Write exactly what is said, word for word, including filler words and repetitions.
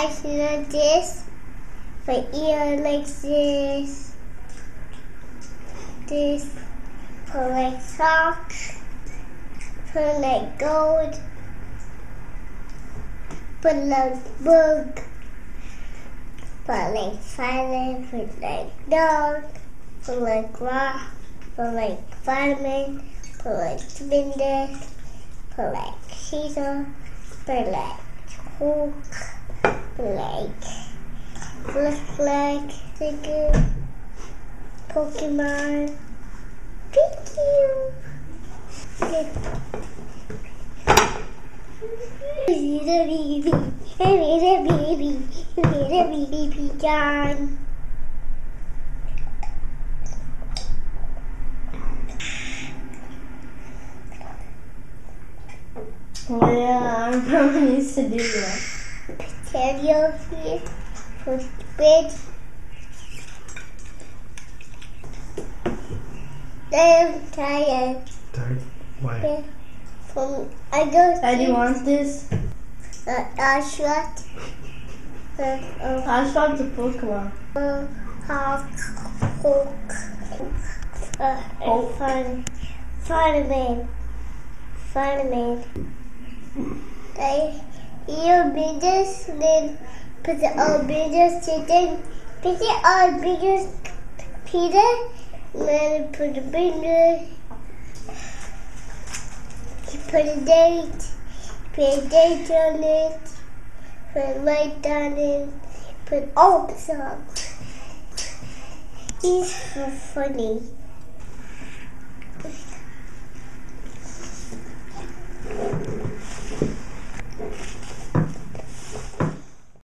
I see like this. My ear like this. This. Put like socks. Put like gold. Put like book. Put like silent. Put like dog. Put like rock. Put like vitamin. Put like spindle. Put like Caesar. Put like hook. Put like look like sticker. Pokemon. Thank you. Okay. Little baby, little baby, little baby pecan. Yeah, I probably used to do that. Potato here for squid. I'm tired. Tired? Why? Yeah. From I go. Daddy wants this. Uh, Ashrat. Uh, uh, Ashrat's a Pokemon. uh, Hawk. Hawk. Uh, Hulk. Fun. Fireman. Fireman. I, your biggest then put the old biggest chicken. Put the old biggest Peter. Then put the biggest. Put a date. Put a date on it. Put a light on it. Put all the songs. He's so funny.